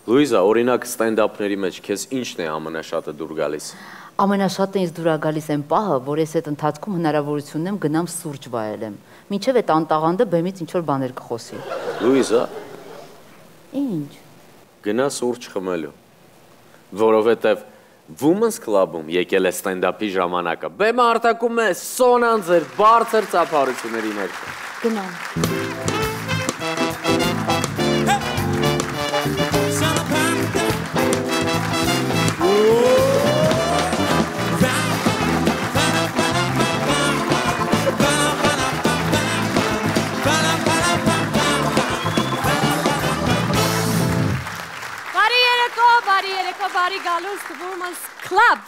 Լուիզա, օրինակ ստենդափների մեջ քեզ ինչն է ամենաշատը դուր գալիս։ Ամենաշատը ինձ դուր գալիս այն պահը, որ ես այդ ընթացքում հնարավորություն ունեմ գնամ սուրճ վայելեմ։ Մինչև այդ անտաղանդը բեմից ինչ որ բաներ կխոսի։ Լուիզա, Ինչ։ գնա սուրճ խմելու, որովհետև Women's Club-ում եկել է ստենդափի ժամանակը։ Բեմը արտակում է սոնանձեր, բարձր ծափարությունների ներքո։ Գնամ։ Բարի գալուս Women's Club։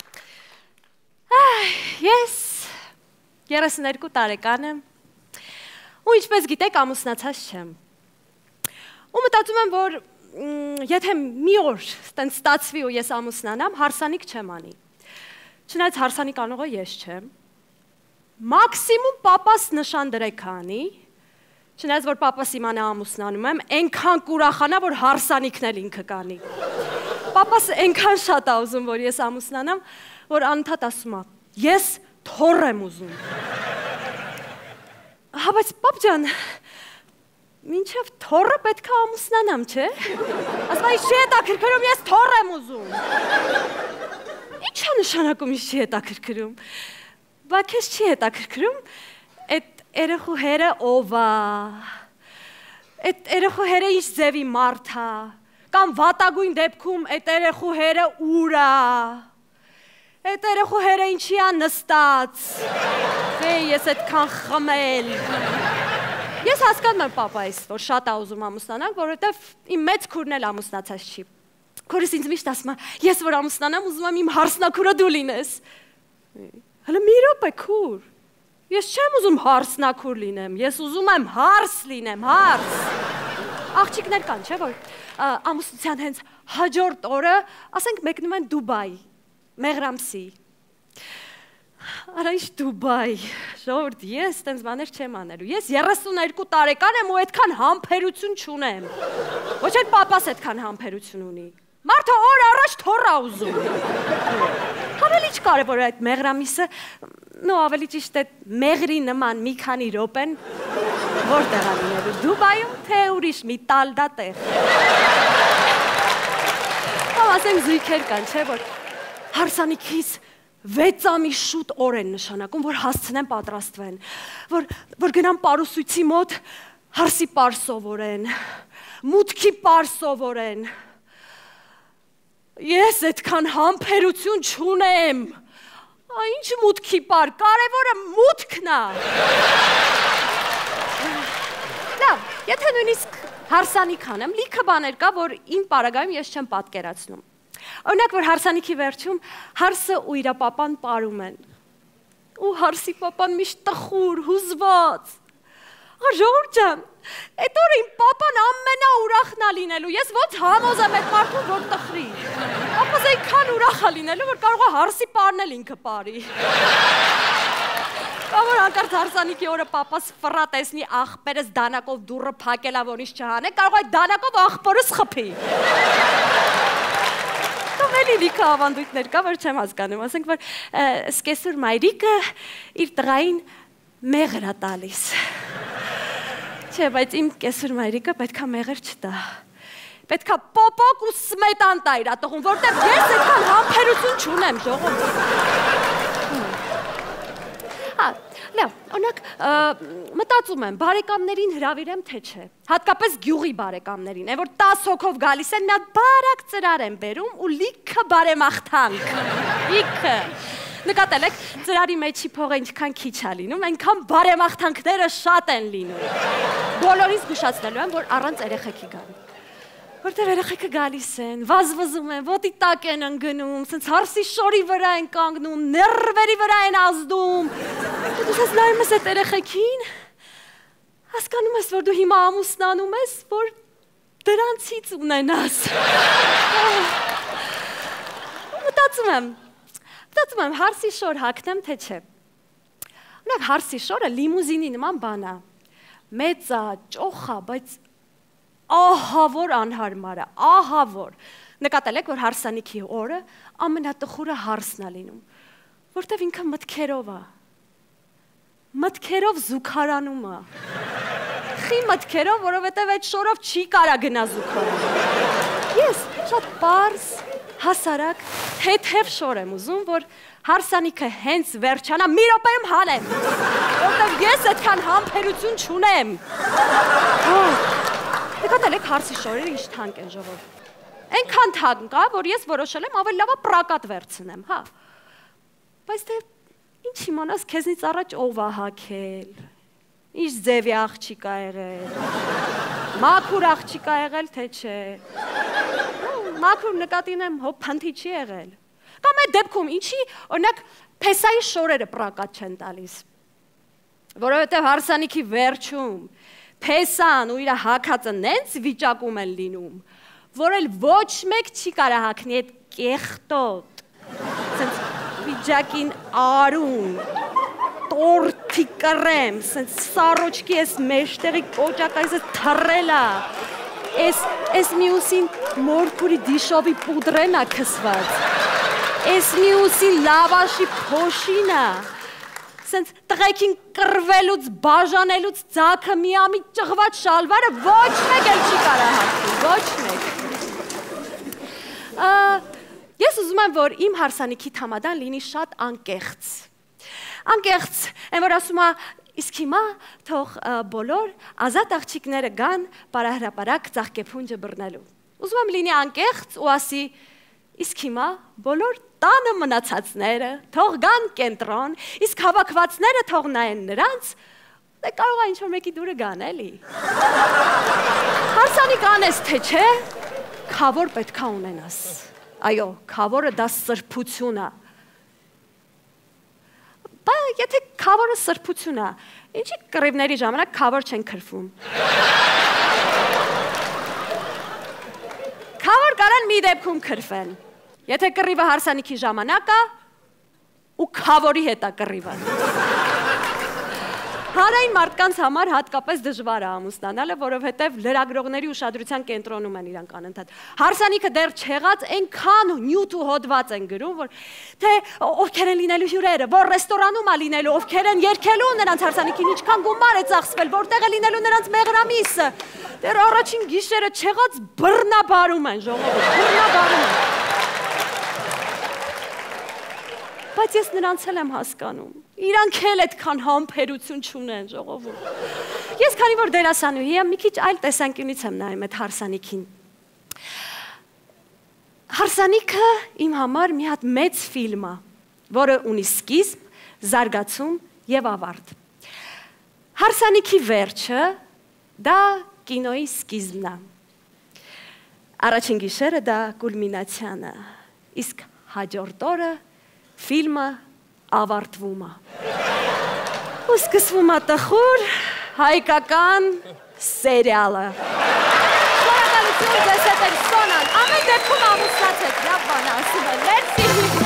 Ես 32 տարեկան եմ ու ինչպես գիտեք ամուսնացած չեմ։ Ու մտածում եմ, որ եթե մի օր տենց ստացվի ու ես ամուսնանամ, հարսանիք չեմ անի։ Չնայած հարսանիք անողը ես չեմ։ Մաքսիմում պապաս նշան դրեք անի, չնայած որ պապաս իմանա ամուսնանում եմ, այնքան կուրախանա, որ հարսանիքն էլ ինքը կանի։ Պապաս այնքան շատ է ուզում, որ ես ամուսնանամ, որ անընդհատ ասում է, ես թոռ եմ ուզում։ Հա, բայց պապ ջան, մինչև թոռը պետք է ամուսնանամ, չէ՞։ Ասում է, ինչ չի հետաքրքրում, ես թոռ եմ ուզում։ Ինչ է նշանակում ինչ չի հետաքրքրում։ Բա քեզ չի հետաքրքրում, այդ երեխու հերը ով է, այդ երեխու հերը ինչ ձևի մարդ է, կամ վատագույն դեպքում այդ երեխու հերը ուր է, այդ երեխու հերը ինչի է նստած, ես այդքան խմել։ Ես հասկանում եմ պապայիս, որ շատ է ուզում ամուսնանանք, որովհետև իմ մեծ քուրն էլ ամուսնացած չի։ Քուրս ինձ միշտ ասում է, ես որ ամուսնանամ, ուզում եմ իմ հարսնակուրը դու լինես։ Հələ մի րոպե քուր։ Ես չեմ ուզում հարսնակուր լինեմ, ես ուզում եմ հարս լինեմ, հարս։ Աղջիկներ կան, չէ՞ որ ամուսնության հենց հաջորդ օրը, ասենք մեկնում են Դուբայ, Մեղրամսի։ Արա ինչ Դուբայ, ժողովուրդ, ես տենց բաներ չեմ անելու։ Ես 32 տարեկան եմ ու այդքան համբերություն չունեմ։ Ոչ էլ պապաս այդքան համբերություն ունի։ Մարդը օր առաջ թոռ է ուզում։ Ավելի ինչ կարևոր է այդ Մեղրամիսը, նո ավելի ճիշտ է մեղրի նման մի քանի րոպեն որտեղ է լինելու, Դուբայում թե ուրիշ մի տալդա տեղ։ Կամ ասենք զույգեր կան, չէ, որ հարսանիքից 6 ամի շուտ օր են նշանակում, որ հասցնեն պատրաստվեն, որ գնան պարուսույցի մոտ հարսի պար սովորեն, մուտքի պար սովորեն։ Ես այդքան համբերություն չունեմ։ Ինչ մուտքի պար, կարևորը մուտքն է։ Լավ, եթե նույնիսկ հարսանիք անեմ, լիքը բաներ կա, որ իմ պարագայում ես չեմ պատկերացնում։ Օրինակ, որ հարսանիքի վերջում հարսը ու իր պապան պարում են։ Ու հարսի պապան միշտ տխուր, հուզված։ Ժողովուրդ ջան, այդ օրը իմ պապան ամենաուրախն է լինելու, ես ոնց համոզեմ այդ մարդուն, որ տխրի։ Պապաս այնքան ուրախ է լինելու, որ կարող է հարսի պարն էլ ինքը պարի։ Կամ որ հանկարծ հարսանիքի օրը պապաս ֆռա տեսնի աղբերս դանակով դուռը փակելա, որ ինչ չհանե, կարող է դանակով աղբորս խփի։ Կամ էլի լիքը ավանդույթներ կա, որ չեմ հասկանում, ասենք որ սկեսուր մայրիկը իր տղային մեղր է տալիս։ Չէ, բայց իմ կեսուր մայրիկը պետքա մեղր չտա։ Պետքա պոպոկ ու սմետան տա իր տղուն, որտեղ ես այդքան համբերություն չունեմ, ժողովուրդ։ Լավ, օրինակ մտածում եմ, բարեկամներին հրավիրեմ թե չէ, հատկապես գյուղի բարեկամներին, որ 10 հոգով գալիս են, մի հատ բարակ ծրար են բերում ու լիքը բարեմաղթանք, լիքը։ Նկատել եք, ծրարի մեջի փողը ինչքան քիչ է լինում, այնքան բարեմաղթանքները շատ են լինում։ Բոլորից զգուշացնելու եմ, որ առանց երեխեքի գալու։ Որտեղ երեխեքը գալիս են, վազվզում են, ոտի տակ են ընկնում, սենց հարսի շորի վրա են կանգնում, նեռվերի վրա են ազդում։ Դու ես նայում ես այդ երեխեքին, հասկանում ես, որ դու հիմա ամուսնանում ես, որ դրանցից ունենաս։ Մտածում եմ, հարսի շոր հագնեմ, թե չէ։ Ունեք հարսի շորը լիմուզինի նման բան է, մեծ է, ճոխ է, բայց ահավոր անհարմար է, ահավոր։ Նկատել եք, որ հարսանիքի օրը ամենատխուրը հարսն է լինում, որտեվ ինքը մտքերով է։ Մտքերով զուգարանում է։ Խի մտքերով, որովհետև այդ շորով չի կարա գնա զուգարան։ Ես շատ պարզ, հասարակ, թեթև շոր եմ ուզում, որ հարսանիքը հենց վերջանա, մի րոպեում հանեմ, որտև ես այդքան համբերություն չունեմ։ Նկատել եք հարսի շորերը ինչ թանկ են ժողով։ Այնքան թանկ է, որ ես որոշել եմ ավելի լավ պրակատ վերցնեմ, հա։ Բայց դե ինչ իմանաս քեզնից առաջ ով է հագել, ինչ ձևի աղջիկ ա եղել, մաքուր աղջիկ ա եղել, թե չէ։ Մաքուր նկատինեմ, հոբ փնթի չի եղել։ Կամ այդ դեպքում ինչի, օրինակ, փեսայի շորերը պրակատ չեն տալիս։ Որովհետև հարսանիքի վերջում փեսան ու իր հագածը նենց վիճակում են լինում, որ էլ ոչ մեկ չի կարա հագնի այդ կեղտոտ, սենց վիճակին արուն, տորթի կռեմ, սենց սարոչքի ես մեջտեղի կոճակա ես թռելա, ես միուսին մորքուրի դիշովի պուդրենա քսված, ես միուսին լավաշի փոշինա, սենց տղեկին կռվելուց, բաժանելուց ձակը միամի ճղված շալվարը ոչ մեկ էլ չի կարա հագնի, ոչ մեկ։ Ես ուզում եմ, որ իմ հարսանիքի թամադան լինի շատ անկեղծ։ Անկեղծ, են որ ասում է, իսկ հիմա թող բոլոր ազատ աղջիկները գան պարահրապարակ ծաղկեփունջը բռնելու։ Ուզում եմ լինի անկեղծ ու ասի, իսկ հիմա բոլոր տանը մնացածները թող գան կենտրոն, իսկ հավաքվածները թող նայեն նրանց, դե կարող է ինչ-որ մեկի դուրը գան, էլի։ Հարսանիք անես, թե չէ, քավոր պետքա ունենաս։ Այո, քավորը դա սրբություն է։ Բա եթե քավորը սրբություն է, ինչի կռիվների ժամանակ քավոր չեն քրվում։ Քավոր կարան մի դեպքում քրվեն։ Եթե կռիվը հարսանիքի ժամանակ է, ու քավորի հետ է կռիվը։ Հանրային մարդկանց համար հատկապես դժվար է ամուսնանալը, որովհետև լրագրողների ուշադրության կենտրոնում են իրանք անընդհատ։ Հարսանիքը դեռ չեղած այնքան նյութ ու հոդված են գրում, որ թե ովքեր են լինելու հյուրերը, որ ռեստորանում է լինելու, ովքեր են երգելու նրանց հարսանիքին, ինչքան գումար է ծախսվել, որտեղ է լինելու նրանց մեղրամիսը։ Դեռ առաջին գիշերը չեղած բռնաբարում են ժողովուրդ, բռնաբարում են։ Բայց ես նրանց էլ եմ հասկանում, իրանք էլ այդքան համբերություն չունեն ժողովուրդ։ Ես քանի որ դերասանուհի եմ, մի քիչ այլ տեսանկյունից եմ նայում այդ հարսանիքին։ Հարսանիքը իմ համար մի հատ մեծ ֆիլմ է, որը ունի սկիզբ, զարգացում եւ ավարտ։ Հարսանիքի վերջը դա կինոյի սկիզբն է։ Առաջին գիշերը դա կուլմինացիան է, իսկ հաջորդ օրը ֆիլմը ավարտվում է։ Ու սկսվում է տխուր հայկական սերիալը։ Շնորհակալություն, ձեզ հետ եք Սոնան, ամեն դեպքում ամուսնացեք, լավ բան ասում են, մերսի։